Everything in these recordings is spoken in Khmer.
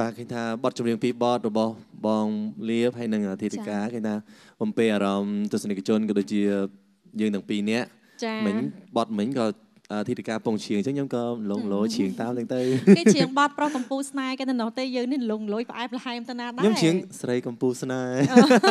bà khi ta bật trong riêng pi bọt rồi bong liếp hay nâng thịt cá khi ta bom pe ở trong tôi xin cái chôn cái đôi chia dương đằng pi nhé mình bọt mình có thịt cá bông chiên chứ nhóm có lồng lối chiên tao lên tới cái chiên bọt pro compu snai cái nó tây dương nên lồng lối phải hai em ta na đấy nhóm chiên sấy compu snai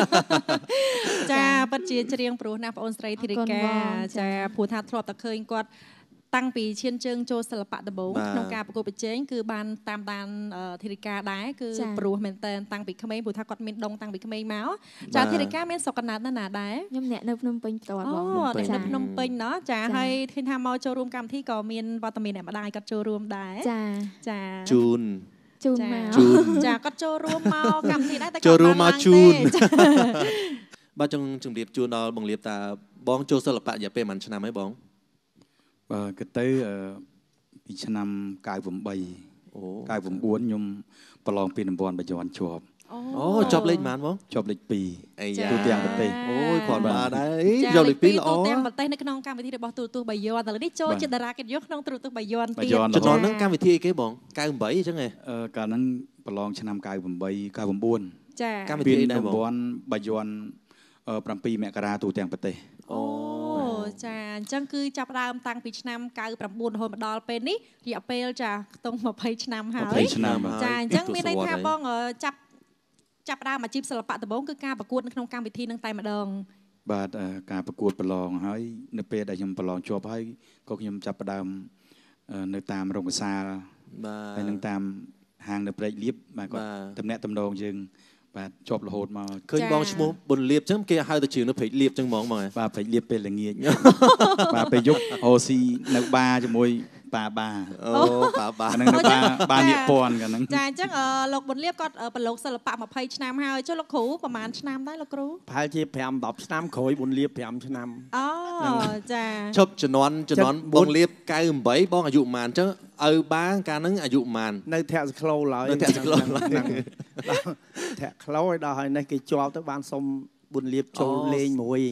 cha bắt chiên riêng pro na on sấy thịt cá chaผู้ท้าทรอบตะเคยกอดตั้งปีเชียนเชิงโจศิลปะตะบงนองการประกวดเจงคือบานตามดานธิริกาได้คือปรูเมนเตนตั้งปีขมิ้นบุตรกอดเมนดงตั้งปีขมิ้นเมาส์จากธิริกาเมนสกนัดนั่นน่ะได้ยมเนี่ยนบนมเป็นตัวบองเนี่ยนบนมเป็นเนาะจะให้ที่ทำเอาโจรวมกรรมที่ก่อเมียนวัตเมียนเนี่ยมาได้ก็โจรวมได้จ้าจูนมาจ้าก็โจรวมเมากรรมที่ได้แต่โจรวมมาจูนบ้าจงเรียบจูนเราบังเรียบตาบ้องโจศิลปะอย่าเป็นมันชนะไหมบ้องก็เต้ปีชนำกายผมใบกายผมบ้วนยมประลองปีนบอลไปจวนชอบชอบเล่นมันมั้งชอบเล่นปีตัวเตียงปะเต้โอ้ยผ่อนมาได้ชอบเล่นปีละอ๋อตัวเตียงปะเต้ในขนมการวิธีบอกตัวใบยอนแต่ละนี่โจจิตดาราเก็บยกขนมตัวใบยอนปีจะนอนนั่งการวิธีเก๋บ้องกายผมใบใช่ไหมการนั้นประลองชนำกายผมใบกายผมบ้วนการวิธีได้บ้องใบยอนปรำปีแมกราตัวเตียงปะเต้จ้าจังคือจับรามตังปีชนำกายปรับบุญโหมดอลเป็นนี่อย่าเปลจ้าตรงมาเพยชนำหายจ้าจังมีได้ท่าบ้องจับรามมาจีบศิลปะตะบงคือการประกวดในขนมการวิธีนังไตมาดองบาดการประกวดประลองให้ในเปได้ยมประลองจบให้ก็ยมจับประดามในตามโรงกษาไปในตามห่างในเปรย์ลิฟมาก็ตำแหน่งตำแหน่งจึงจบละโหดมาเคยมองชั่วโมงบนเรียบจังเกี่ยให้ตัวชื่อนึกผิดเรียบจังมองมาไปเรียบเป็นอะไรเงี้ยไปยกโอซีนักบาจะมวยป่าบานั่งบาเนี่ยปอนกันนั่งจ้าจังหลกบนเรียบก็เป็นหลกศิลปะมาเพยชนำให้เจ้าลูกครูประมาณชนำได้ลูกครูพายที่แผมดับชนำขอยบนเรียบแผมชนำอ๋อจ้าชอบจะนอนบนเรียบกายใบบ้องอายุมันจังบ้างการนั้นอายุมันในแถวสโคลเลยในแถวสโคลแถวเขาได้ในกิจวัตรบ้านสมบุญเรียบโชว์เล่นมวย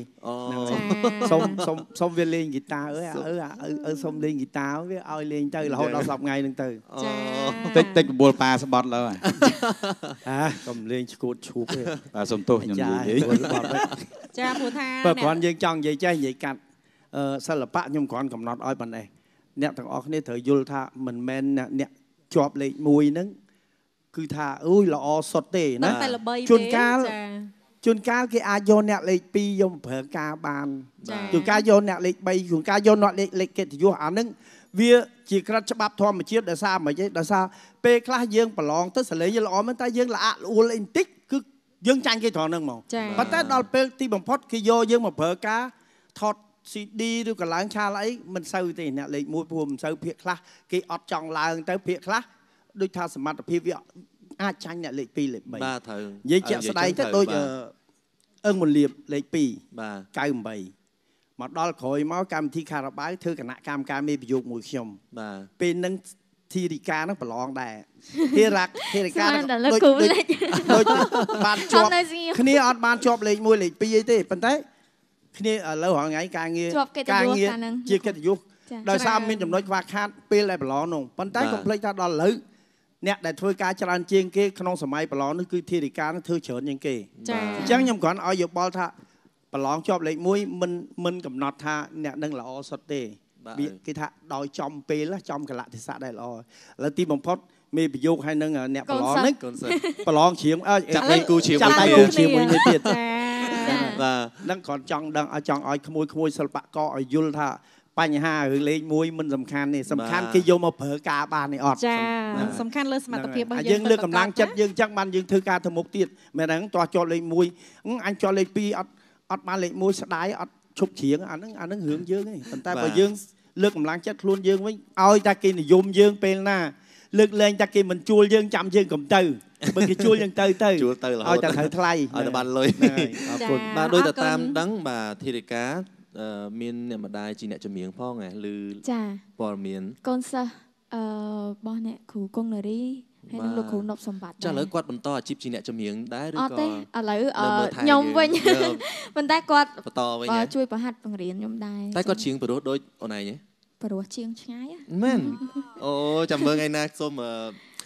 สมเวลเล่นกีตาร์สมเล่นกีตาร์เว้ยเอาเล่นเตยเราเราสับไงนึงเตยติ๊กบัวปลาสบัดเลยสมเล่นชูดชูเลยปลาสมโตอย่างนี้จ้าผู้ท่าเปิดก่อนยังจังยังใจยังกัดศิลปะยมก่อนกำหนดอ้อยปันเองเนี่ยทางออกนี่เถยยุลท่าเหมือนแมนเนี่ยจอบเลยมวยนึงคือท่าอุ้ยเราอสดเต้นะจุนกาคืออาโยนเนี่ยเลยปียมเผือกาบานจุนกาโยนเนี่ยเลยใบจุนกาโยนเนี่ยเลยเกตอยู่อันนึงเวียจีกระชับทอมมาเชียดเดซ่ามาเยอะเดซ่าเปคลาเยืองปลองตั้งแต่เลยยังอ๋อมันตาเยืองละอูเลนติกคือเยืองจังกี่ถอนนึงมองปัตตาดอลเปตีบังพอดคือโยเยืองมาเผือกาทอดซีดีดูกับล้างชาไรมันเศร้าตีเนี่ยเลยมวยพวมเศร้าเพียคลากี่อดจองลางแต่เพียคลาด้วยท่าสมัติเพียวิอาจังเนี่ยเลยปีเลยใบยี่เจ้าสไลด์ถ้าโดยmột liệp lấy pi cài bầy mà đó khỏi máu cam thi cà bái thưa cả nã cam cam mê dục mùi khiêm bên nâng thi đi ca nó phải lon đè thi ca đôi bàn chọp khi này ở bàn chọp lấy mùi lấy pi ấy thế phần thế khi này ở lâu họ ngày càng nghe chia cái dục đời sau mình chấm nói qua khát pi lại phải lon nồng phần thế không lấy ta đó lấyเนี่ยแต่ถ้วยกาจรันเจียงเก้ขนมสมัยปลองนั่นคือทีริการนั่นเธอเฉินยังเก้จังยำก่อนเอาอยู่บอลท่าปลองชอบเลยมุ้ยมันกับนอตท่าเนี่ยนั่งละอสเต้บีกิท่าดอยจอมเปล่าจอมกะละที่สะได้ละแล้วตีบังพอดมีประโยคให้นั่งเนี่ยปลองนั่งปลองเฉียงจับไปกูเฉียงมุ้ยไม่เปียดนั่งก่อนจังดังจังเอาขโมยสลับก็เอายุลท่าปัญหาหรือเลี้ยงมวยมันสำคัญนี่สำคัญคือโยมาเผยกาบานในออดสำคัญเลยสมรรถภาพยังเลือกกำลังจัดยังจักมันยังถือการทำมุกติดแม้แต่ตัวจอเลี้ยงมวยอันจอเลี้ยงปีอดมาเลี้ยงมวยสไลด์อดชุบเฉียงอันนั้นหื่นเยอะนี่แต่พอยังเลือกกำลังจัดล้วนยังไว้เอาตะกินยมยังเป็นหน้าเลือกเลี้ยงตะกินมันจูลยังจำยังกับเตยบางทีจูลยังเตยเอาแต่ถ่ายไทยเอาแต่บันเลยมาโดยแต่ตามดังมาทีริกามีนเนี่ยมาได้จีเนี่ยจะเมียงพ่อไงหรือปอเมียนก้อนซะบอเนี่ยขู่กงเนรีให้น้องลูกขู่นบสมบัติจะเลยกวาดบนต้อจิบจีเนี่ยจะเมียงได้หรือก็อะไรยมវិញมันได้กวาดช่วยประหัดปังเรียนยมได้ได้กวาดเชียงไปรู้โดยเอาไหนเนี่ยไปรู้เชียงง่ายแม่นโอ้จำเบอร์ไงนะส้ม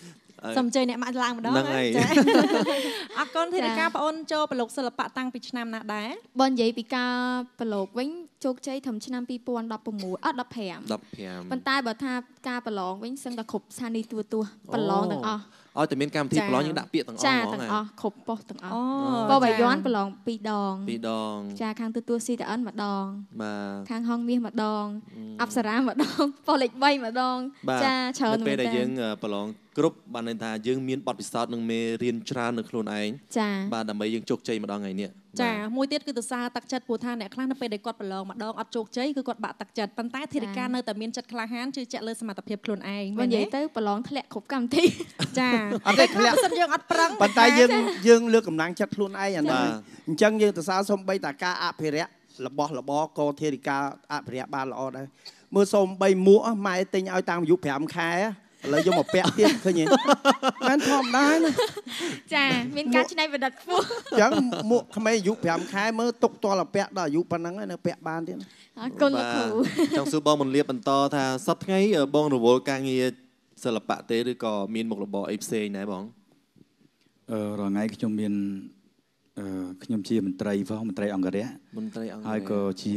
សំជ័យអ្នកម៉ាក់ឡើងម្ដងហ្នឹងចាអរគុណធីរិកាបងអូនចូលប្រឡូកសិល្បៈតាំងពីឆ្នាំណាដែរបងនិយាយពីការប្រឡូកវិញជោគជ័យត្រឹមឆ្នាំ2016អត់15ប៉ុន្តែបើថាការប្រឡងវិញសឹងតែគ្រប់ស្ថានីយ៍ទូប្រឡងទាំងអស់ឲ្យតែមានកម្មវិធីប្រឡងយើងដាក់ពាក្យទាំងអស់ហ្មងទាំងអស់គ្រប់ប៉ុស្តិ៍ទាំងអស់បើបាយ័នប្រឡង2 ដងចាខាងទូ CTN ម្ដងខាងហងមាសម្ដងអប្សរាម្ដងប៉ុស្តិ៍លេខ3ម្ដងចាច្រើនមែនតើពេលដែលយើងប្រឡងគ្រប់បានន័យថាយើងមានបទពិសោធន៍នឹងមេរៀនច្រើននៅខ្លួនឯងបាទដើម្បីយើងជោគជ័យម្ដងថ្ងៃនេះចាមួយទៀតគឺទៅសារទឹកចិត្តព្រោះថាអ្នកខ្លះនៅពេលដែលគាត់ប្រឡងម្ដងអត់ជោគជ័យគឺគាត់បាក់ទឹកចិត្តប៉ុន្តែធីរិកានៅតែមានចិត្តក្លាហានជឿជាក់លើសមត្ថភាពខ្លួនឯងបើនិយាយទៅប្រឡងធ្លាក់គ្រប់កម្មវិធីចាអត់ទេធ្លាក់សិនយើងអត់ប្រឹងប៉ុន្តែយើងលើកកម្លាំងចិត្តខ្លួនឯងអានេះអញ្ចឹងយើងទៅសារសំបីតាការអភិរក្សរបស់របរកធីរិកាអភិរក្សបានល្អដែរមើលសំបីមួកម៉ែទិញឲ្យតាមអាយុ5 ខែឥឡូវយកមកពាក់ទៀតឃើញទេមិនធម្មតាណាចាមានការច្នៃប្រឌិតខ្ពស់អញ្ចឹងមួកក្មេងអាយុ5 ខែមើលទុកតលពាក់ដល់អាយុប៉ុណ្ណឹងហើយនៅពាក់បានទៀតអរគុណលោកគ្រូចង់សួរបងមន្លាបន្តថាសប្តាហ៍ថ្ងៃបងរវល់ការងារសិល្បៈទេឬក៏មានមុខរបរអីផ្សេងដែរបងរងថ្ងៃខ្ញុំមានខ្ញុំជាមន្ត្រីផងមន្ត្រីអង្គរៈហើយក៏ជា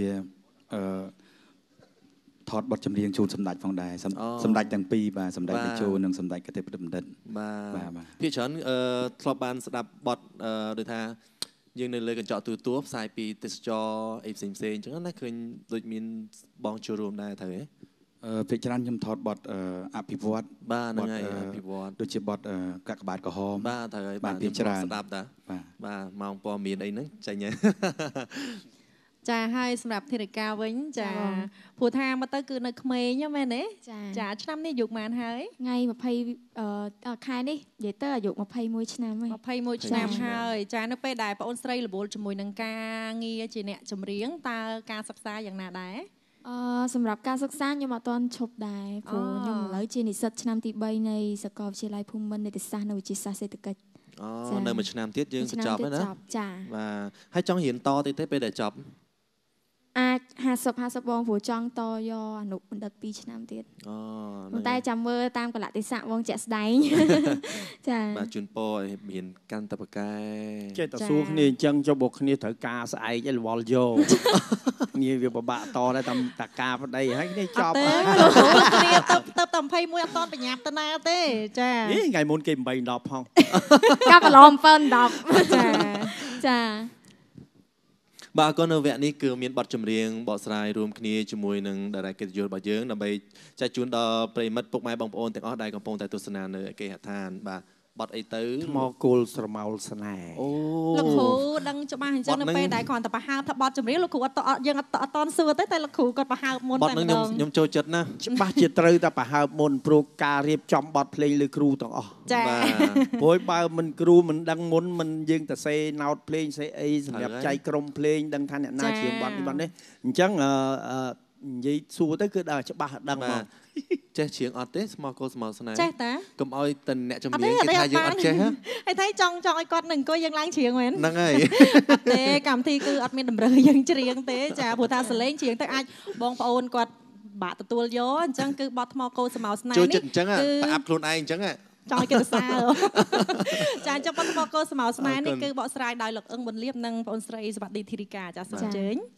ថតបទចម្រៀងជូនសម្ដេចផងដែរសម្ដេចទាំងពីរបាទសម្ដេចតេជោនិងសម្ដេចកតេបណ្ឌិតបាទភាគច្រើនធ្លាប់បានស្ដាប់បទដូចថាយើងនៅលើកញ្ចក់ទូរទស្សន៍ផ្សាយពីទេសចរអីផ្សេងអញ្ចឹងណាឃើញដូចមានបងចូលរួមដែរត្រូវទេភាគច្រើនខ្ញុំថតបទអភិវឌ្ឍបាទហ្នឹងហើយអភិវឌ្ឍដូចជាបទកាកបាទក្រហមបាទត្រូវហើយបាទភាគច្រើនស្ដាប់តាបាទម៉ោងព័ត៌មានអីហ្នឹងចាញ់ចាហើយសម្រាប់ធីរិកាវិញចាព្រោះថាមកទៅគឺនៅក្មេងមែនទេចាឆ្នាំនេះអាយុប៉ុន្មានហើយថ្ងៃ20ខែនេះនិយាយទៅអាយុ21ឆ្នាំហើយ 21ឆ្នាំហើយចានៅពេលដែលបងអូនស្រីរវល់ជាមួយនឹងការងារជាអ្នកចម្រៀងតើការសិក្សាយ៉ាងណាដែរសម្រាប់ការសិក្សាខ្ញុំអត់ទាន់ឈប់ដែរព្រោះខ្ញុំឥឡូវជានិស្សិតឆ្នាំទី3នៃសាកលវិទ្យាល័យភូមិន្ទនីតិសាស្ត្រនិងវិទ្យាសាស្ត្រសេដ្ឋកិច្ចនៅមួយឆ្នាំទៀតយើងបញ្ចប់ហើយណាចាបាទហើយចង់រៀនតទៀតទេពេលដែលចប់អាច50បងព្រោះចង់តយកអនុបណ្ឌិត2ឆ្នាំទៀតប៉ុន្តែចាំមើលតាមកលៈទេសៈបងជាក់ស្ដែងចាបាទជូនពរឲ្យមានកាន់តបកែចេះតែសួរគ្នាអញ្ចឹងចុះបើគ្នាត្រូវការស្អែកឲ្យរវល់យកគ្នាវាពិបាកតដែរតាមតាការប្តីហើយគ្នាចប់គ្នាទៅតែ21អត់តបញ្ញាប់ទៅណាទេចាថ្ងៃមុនគេ8 10ផងកាប់ប្រឡង7 10ចាបាទក៏នៅវគ្គនេះគឺមានបទចម្រៀងបកស្រាយរួមគ្នាជាមួយនឹងតារាកិត្តិយសរបស់យើងដើម្បីចែកជូនដល់ប្រិមិត្តពុកម៉ែបងប្អូនទាំងអស់ដែលកំពុងតែទស្សនានៅគេហដ្ឋានបាទបទអីទៅថ្មគោលស្រមោលស្នេហ៍លោកគ្រូដឹងច្បាស់អញ្ចឹងនៅពេលដែលគ្រាន់តែប្រហែលថាបទចម្រៀងលោកគ្រូអត់យើងអត់តន់សួរទេតែលោកគ្រូគាត់ប្រហែលមុនតែម្ដងខ្ញុំចូលចិត្តណាច្បាស់ជាត្រូវតែប្រហែលមុនព្រោះការរៀបចំបទភ្លេងលើគ្រូទាំងអស់ចា៎ព្រោះបើមិនគ្រូមិនដឹងមុនមិនយើងទៅសេណោតភ្លេងសេអីសម្រាប់ចៃក្រុមភ្លេងដឹងថាអ្នកណាជាងបទនេះបទនេះអញ្ចឹងនិយាយសួរទៅគឺដល់ច្បាស់ដឹងមកចេះច្រៀងអត់ទេស្មោះគោស្មោះស្នេហ៍ចេះតាកុំឲ្យតែអ្នកចម្រៀងគេថាយើងអត់ចេះហ៎ហើយថាចង់ឲ្យគាត់នឹងអង្គុយយើងឡើងច្រៀងមែនហ្នឹងហើយអត់ទេកម្មវិធីគឺអត់មានតម្រូវយើងច្រៀងទេចាព្រោះថាសលេងច្រៀងទៅអាចបងប្អូនគាត់បាក់ទទួលយកអញ្ចឹងគឺបត់ថ្មគោស្មោះស្នេហ៍នេះចូលចិត្តអញ្ចឹងប្រអាប់ខ្លួនឯងអញ្ចឹងចង់ឲ្យគេសរសើរចាអញ្ចឹងបត់ថ្មគោស្មោះស្នេហ៍នេះគឺបកស្រាយដោយលោកអឹងប៊ុនលៀបនិងបងអូនស្រីសវណ្ឌីធីរិកាចាសូមអញ្ជើញ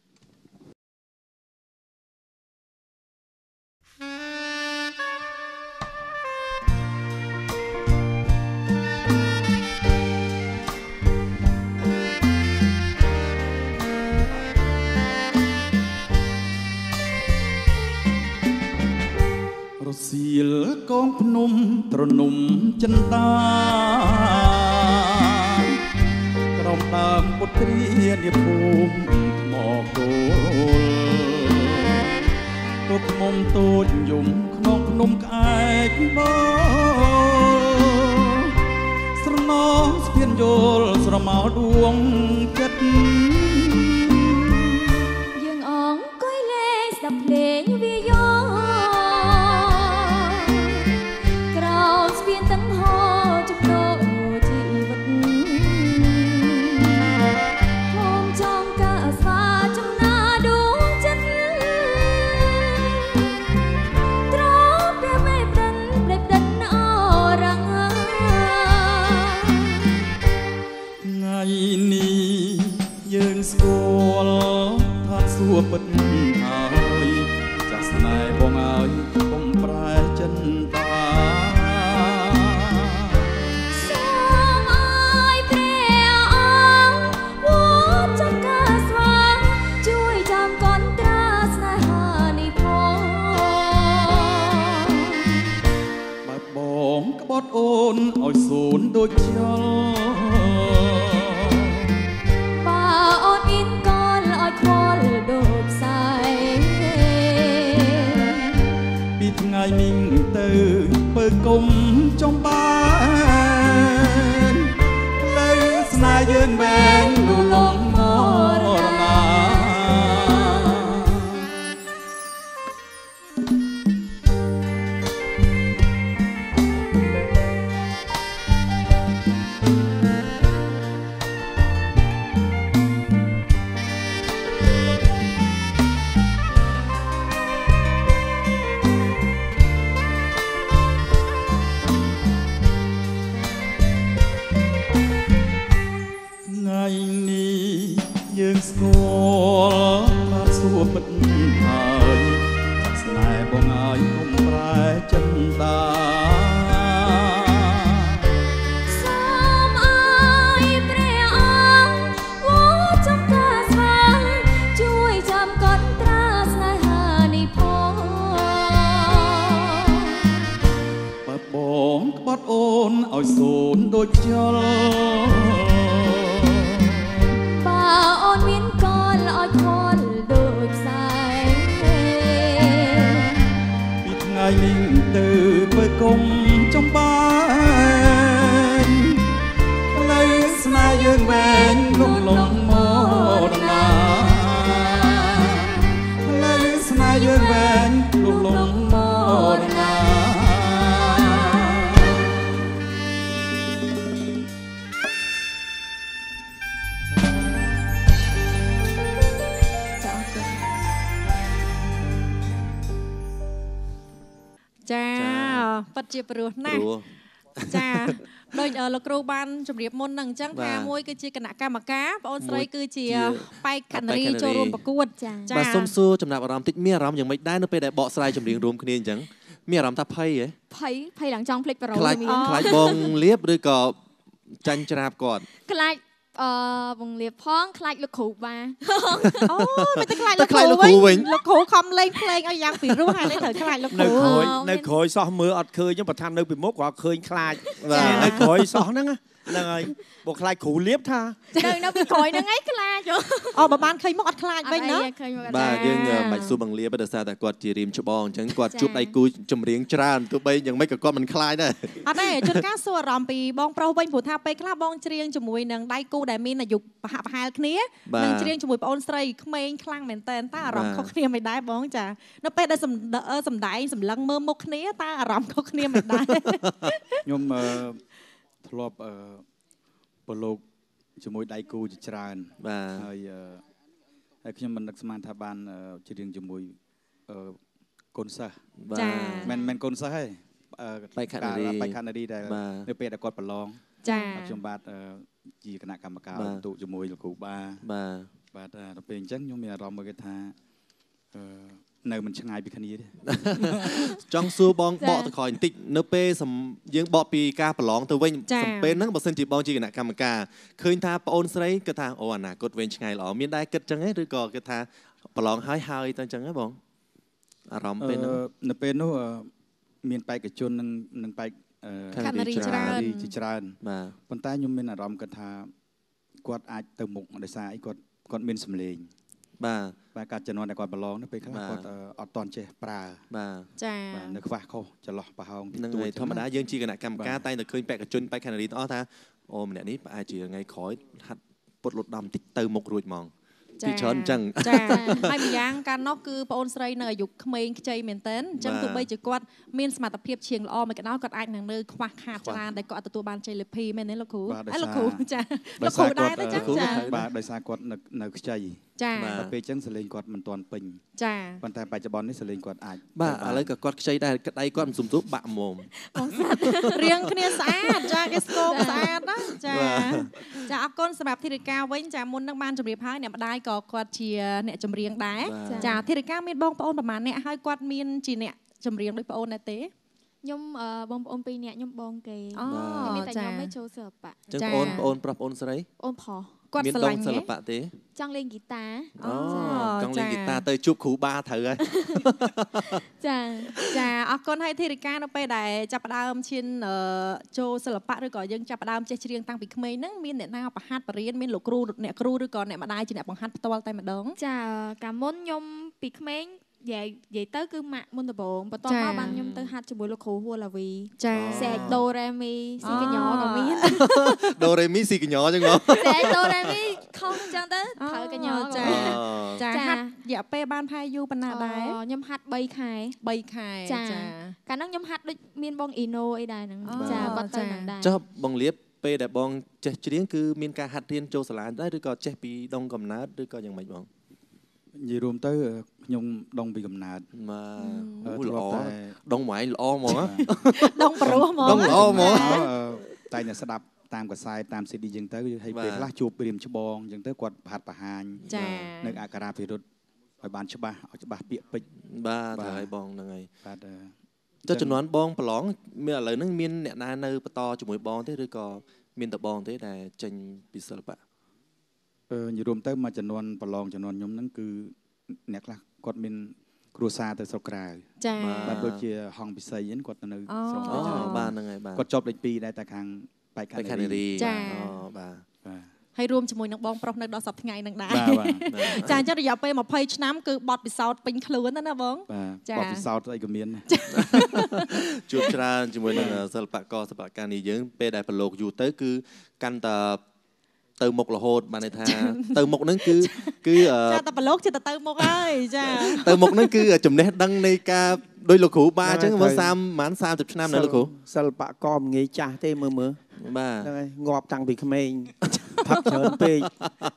រសៀលកងភ្នំត្រនំចិនដាក្រោមដើមពុទ្រានាភូមិថ្មគោលពុកមុំតូចយំក្នុងភ្នំក្អែកបោស្រណងស្ពានយល់ស្រមោលដួងចិត្តយើងអង្គុយលេងស្ដាប់ភ្លេងវាយនេះយើងស្គាល់ថាសួរពិតហើយចាស់ស្នេហ៍បងអើយកុំប្រែចិនតាបត់អូនឲ្យសូនដូចខ្យល់បើអូនអ៊ីនកលឲ្យខ្វល់ដូចផ្សាយពីថ្ងៃនេះទៅពើគុំចំបានលើស្នេហ៍យើងបែងលូលំមរណាយើងស្គាល់ថាសួរពិតហើយចាស់ស្នេហ៍បងហើយកុំប្រែចិនតាសូមអើយព្រះអង្គវត្តចំការស្វាងជួយចាំកត់ត្រាស្នេហានេះផងបើបងក្បត់អូនឲ្យសូនដូចខ្យល់អូនមានកលឲ្យខ្វល់ដូចផ្សាយពីថ្ងៃនេះទៅពើគុំចំបានលើស្នេហ៍យើងវែងលំលំមរណាលើស្នេហ៍យើងវែងលំលំមរណាចាពិតជាព្រោះណាស់ចាដូចលោកគ្រូបានជម្រាបមុនហ្នឹងអញ្ចឹងថាមួយគឺជាគណៈកម្មការបងអូនស្រីគឺជាបេក្ខនារីចូលរួមប្រកួតចាបាទសូមសួរចំណាប់អារម្មណ៍តិចមានអារម្មណ៍យ៉ាងម៉េចដែរនៅពេលដែលបកស្រាយចម្រៀងរួមគ្នាអញ្ចឹងមានអារម្មណ៍ថាភ័យហ៎ភ័យឡើងចង់ភ្លេចប្រូមានខ្លាចបងលៀបឬក៏ចាញ់ច្រាបគាត់ខ្លាចបងលៀបផងខ្លាចលោកគ្រូបាអូមិនទៅខ្លាចលោកគ្រូវិញលោកគ្រូខំលេងភ្លេងឲ្យយ៉ាងពីរោះហើយត្រូវខ្លាចលោកគ្រូនៅក្រោយសោះមើលអត់ឃើញប្រធាននៅពីមុខគាត់ឃើញខ្លាចនៅក្រោយសោះហ្នឹងហើយបងខ្លាចគ្រូលៀបថានៅពីក្រោយហ្នឹងឯងខ្លាចអូបើបានឃើញមុខអត់ខ្លាចវិញណាបាទយើងបាច់សួរបងលៀបដោយសារតែគាត់ជារៀមច្បងអញ្ចឹងគាត់ជួបដៃគូចម្រៀងច្រើនទោះបីយ៉ាងម៉េចក៏គាត់មិនខ្លាចដែរអត់ទេជួនកាលសួរអារម្មណ៍ពីបងប្រុសវិញព្រោះថាពេលខ្លះបងច្រៀងជាមួយនឹងដៃគូដែលមានអាយុប្រហាក់ប្រហែលគ្នានឹងច្រៀងជាមួយប្អូនស្រីក្មេងខ្លាំងមែនតើអារម្មណ៍ខុសគ្នាមិនដែរបងចានៅពេលដែលសម្ដែងសម្លឹងមើលមុខគ្នាតើអារម្មណ៍ខុសគ្នាមិនដែរខ្ញុំធ្លាប់ប្រឡូកជាមួយដៃគូជាច្រើនបាទហើយខ្ញុំមិននឹកស្មានថាបានច្រៀងជាមួយកូនសិស្សចាមិនកូនសិស្សទេបេក្ខនារីដែលនៅពេលដែលគាត់ប្រឡងចាខ្ញុំបាទជាគណៈកម្មការបន្ទុកជាមួយលោកគ្រូបាទដល់ពេលអញ្ចឹងខ្ញុំមានអារម្មណ៍មួយគេថានៅមិនឆ្ងាយពីគ្នាទេចង់សួរបងបកទៅក្រោយបន្តិចនៅពេលយើងបកពីការប្រឡងទៅវិញសំពេលហ្នឹងបើសិនជាបងជាគណៈកម្មការឃើញថាប្អូនស្រីគាត់ថាអូអនាគតវែងឆ្ងាយល្អមានដែរគិតចឹងទេឬក៏គាត់ថាប្រឡងហើយទៅចឹងហ៎បងអារម្មណ៍ពេលហ្នឹងនៅពេលនោះមានបេក្ខជននិងបេក្ខនារីច្រើនបាទប៉ុន្តែខ្ញុំមានអារម្មណ៍គាត់ថាគាត់អាចទៅមុខដោយសារអីគាត់មានសម្លេងបាទការជំនាន់ដែលគាត់ប្រឡងនៅពេលខ្លះគាត់អត់តន់ចេះប្រើបាទចានៅខ្វះខុសចន្លោះប្រហោងនឹងធម្មតាយើងជាគណៈកម្មការតែតែឃើញបេក្ខជនបេក្ខនារីទាំងអស់ថាអូម្នាក់នេះប្រហែលជាថ្ងៃក្រោយហាត់ពុតលុតដំតិចទៅមុខរួចហ្មងពីច្រើនចឹងចាហើយម្យ៉ាងការនោះគឺបងអូនស្រីនៅអាយុក្មេងខ្ចីមែនតើអញ្ចឹងទោះបីជាគាត់មានសមត្ថភាពជាងល្អមិនក៏ដោយគាត់អាចនឹងនៅខ្វះខាតច្រើនតែគាត់ទទួលបានជ័យលាភីមែនទេលោកគ្រូលោកគ្រូចាលោកគ្រូដែរទេចឹងចាបាទដោយសារគាត់នៅខ្ចីចាពេលចឹងសលេងគាត់មិនទាន់ពេញចាប៉ុន្តែបច្ចុប្បន្ននេះសលេងគាត់អាចបាទឥឡូវក៏គាត់ខ្ចីដែរក្តីគាត់មិនសុំទូបាក់មុំបងស្អាតរៀងគ្នាស្អាតចាគេស្គមស្អាតណាចាចាអរគុណសម្រាប់ធីរិកាវិញចាមុននឹងបានជម្រាបហើយអ្នកម្ដាយក៏គាត់ជាអ្នកចម្រៀងដែរចាធីរិកាមានបងប្អូនប្រហែលអ្នកហើយគាត់មានជាអ្នកចម្រៀងដូចប្អូនដែរទេខ្ញុំបងប្អូន2នាក់ខ្ញុំបងគេមានតែខ្ញុំឯងចូលសិល្បៈចឹងប្អូនប្រុសប្អូនស្រីអូនប្រុសគាត់ស្រឡាញ់សិល្បៈទេចង់លេងហ្គីតាចង់លេងហ្គីតាទៅជួបគ្រូបាត្រូវហើយចាអរគុណហើយធីរិកានៅពេលដែលចាប់ផ្ដើមឈានចូលសិល្បៈឬក៏យើងចាប់ផ្ដើមចេះច្រៀងតាំងពីក្មេងហ្នឹងមានអ្នកណាបង្ហាត់បរៀនមានលោកគ្រូអ្នកគ្រូឬក៏អ្នកម្ដាយជាអ្នកបង្ហាត់ផ្ទាល់តែម្ដងចាកាលមុនខ្ញុំពីក្មេងនិយាយទៅគឺម៉ាក់មុនដំបូងបន្ទាប់មកបានខ្ញុំទៅហាត់ជាមួយលោកគ្រូហួរឡាវីសេកដូរ៉េមីស៊ីកញ្ញក៏មានដូរ៉េមីស៊ីកញ្ញចឹងមកសេកដូរ៉េមីខំចឹងទៅត្រូវកញ្ញចាហាត់រយៈពេលបានផែយូរប៉ុណ្ណាដែរខ្ញុំហាត់3 ខែចាកាលហ្នឹងខ្ញុំហាត់ដូចមានបងអ៊ីណូអីដែរហ្នឹងចាគាត់ទៅហ្នឹងដែរចុះបងលៀបពេលដែលបងចេះច្រៀងគឺមានការហាត់រៀនចូលសាលាដែរឬក៏ចេះពីដុងកំណើតឬក៏យ៉ាងម៉េចបងនិយាយរួមទៅខ្ញុំដងពីកំណើតបាទល្អដងម៉ៃល្អហ្មងដងប្រុសហ្មងដងល្អហ្មងតែអ្នកស្ដាប់តាមកសែតតាម CD អញ្ចឹងទៅហើយពេលខ្លះជួបព្រាមច្បងអញ្ចឹងទៅគាត់ប្រហាត់ប្រហាញនៅអក្ខរាភិរុទ្ធឲ្យបានច្បាស់ឲ្យច្បាស់ពាក្យពេចន៍បាទហើយបងហ្នឹងហើយបាទចុះចំនួនបងប្រឡងមានឥឡូវហ្នឹងមានអ្នកណានៅបន្តជាមួយបងទេឬក៏មានតែបងទេដែលចេញពីសិល្បៈនិយាយរួមទៅមួយចំនួនប្រឡងចំនួនខ្ញុំហ្នឹងគឺអ្នកខ្លះគាត់មានគ្រួសារទៅស្រុកក្រៅបាទដូចជាហងពិសីហ្នឹងគាត់ទៅនៅស្រុកទៅបាទហ្នឹងហើយបាទគាត់ជាប់លេខ2ដែរតែខាងបេក្ខនារីបាទហើយរួមជាមួយនឹងបងប្រុសនៅដល់សប្តាហ៍ថ្ងៃនឹងដែរចាអញ្ចឹងរយៈពេល20ឆ្នាំគឺបទពិសោធន៍ពេញខ្លួនណាបងចាបទពិសោធន៍អីក៏មានជួបច្រើនជាមួយនឹងសិល្បករសិល្បករនេះយើងពេលដែលប្រឡូកយូរទៅគឺកាន់តែទៅមុខរហូតបានន័យថាទៅមុខហ្នឹងគឺចាតែប្រឡូកចិត្តទៅមុខហើយចាទៅមុខហ្នឹងគឺចំណេះដឹងនៃការដោយលោកគ្រូបាអញ្ចឹងមើល30ឆ្នាំនៅលោកគ្រូសិល្បករងាយចាស់ទេមើលបាទហ្នឹងហើយងាប់តាំងពីក្មេងផឹកច្រើនពេក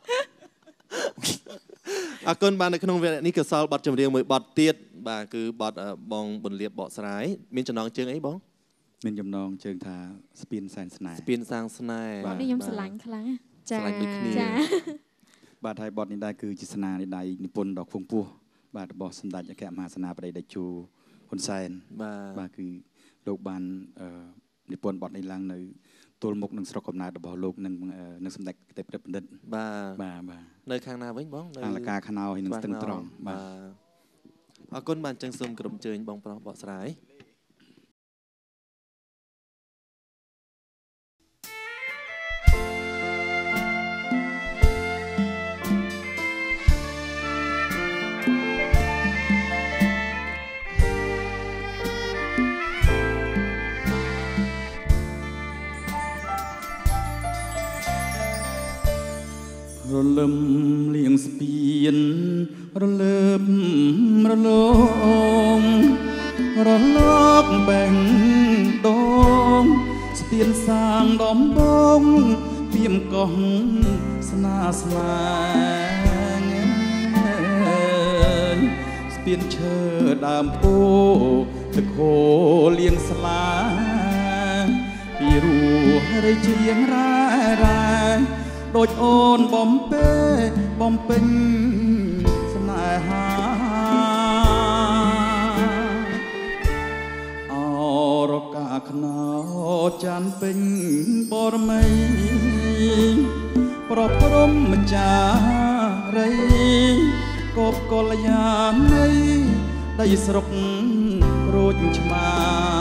អរគុណបាននៅក្នុងវគ្គនេះក៏សល់បទចម្រៀងមួយបទទៀតបាទគឺបទបងបន្លាបបកស្រាយមានចំណងជើងអីបងមានចំណងជើងថាស្ពានសែនស្នេហ៍ស្ពានសាងស្នេហ៍បាទនេះខ្ញុំស្រឡាញ់ខ្លាំងចាស្រឡាញ់ដូចគ្នាបាទហើយបទនេះដែរគឺជាស្នាដៃនិពន្ធដ៏ខ្ពង់ខ្ពស់បាទរបស់សម្ដេចអគ្គមហាសេនាបតីតេជោហ៊ុនសែនបាទគឺលោកបាននិពន្ធបទនេះឡើងនៅទល់មុខនឹងស្រុកកំណើតរបស់លោកនឹងសម្ដេចទេពបណ្ឌិតបាទនៅខាងណាវិញបងនៅអលកាខណោហើយនឹងស្ទឹងត្រង់បាទអរគុណបានចឹងសូមក្រុមជើញបងប្រុសបកស្រាយរលឹមលៀងស្ពានរលើបរលោងរលកបែងដងស្ពានសាងដំបងពីមកោះស្នាស្លាញស្ពានឈើដើមពោទឹកហូរលៀងស្លាពីរស់រីច្រៀងរ៉ែដូចអូនបំពេញស្នេហាអរកាខ្នោចាន់ពេញបរមីប្រព្រំម្ចារីកបកលយានៃដីស្រុករួចឆ្មា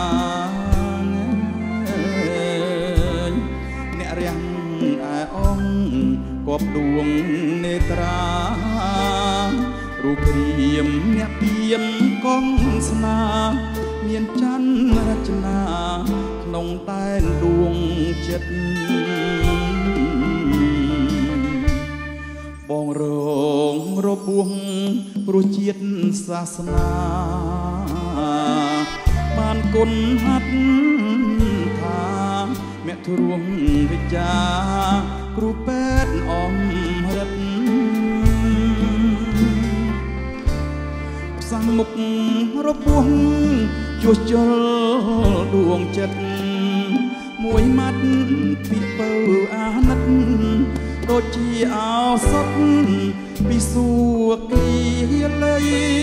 អ្នករាំងគប់ដួងនេត្រារូបរាមអ្នកពីមកងស្នាមានច័ន្ទរចនាក្នុងតែនដួងចិត្តបងរងពោះព្រោះជាតិសាសនាបានគុណហាត់ថាមេធរួងវិចាគ្រូពេទ្យអំរិទ្ធសាំងមុខរបួសជួសជុលដួងចិត្តមួយម៉ាត់ពីបើអាណិតដូចជាអោសថពីសួគ៌លី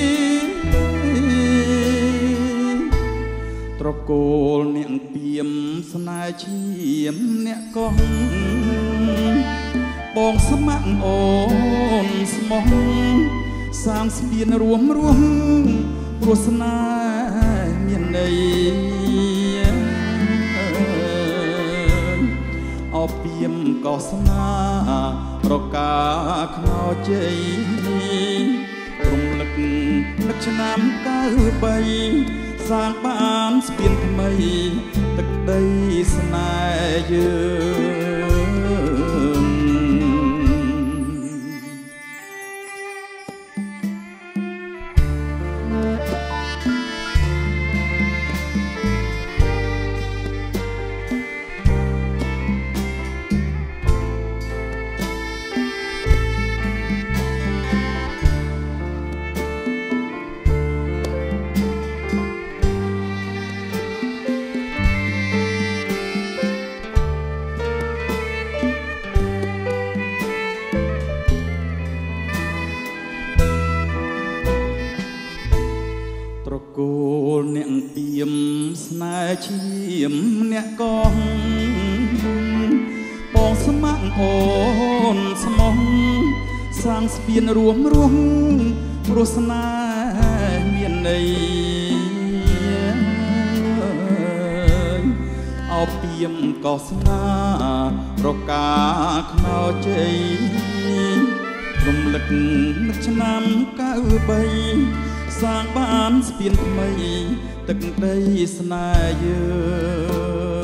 ត្រកូលនាងពីមស្នេហ៍ឈាមអ្នកកោះបងស្ម័គ្រអូនស្មោះសាងស្ពានរួមព្រោះស្នេហ៍មានន័យអពីមកោស្នាប្រកាខ្នោជ័យរំលឹកនឹកឆ្នាំ93សាងបានស្ពានថ្មីទឹកដីស្នេហ៍យើងគោលអ្នកពីមស្នេហ៍ឈាមអ្នកកោះបងស្ម័គ្រអូនស្មោះសាងស្ពានរួមព្រោះស្នេហ៍មានន័យអពីមកោស្នាប្រកាខ្នោជ័យរំលឹកនឹកឆ្នាំ93សាងបានស្ពានថ្មីទឹកដីស្នេហ៍យើង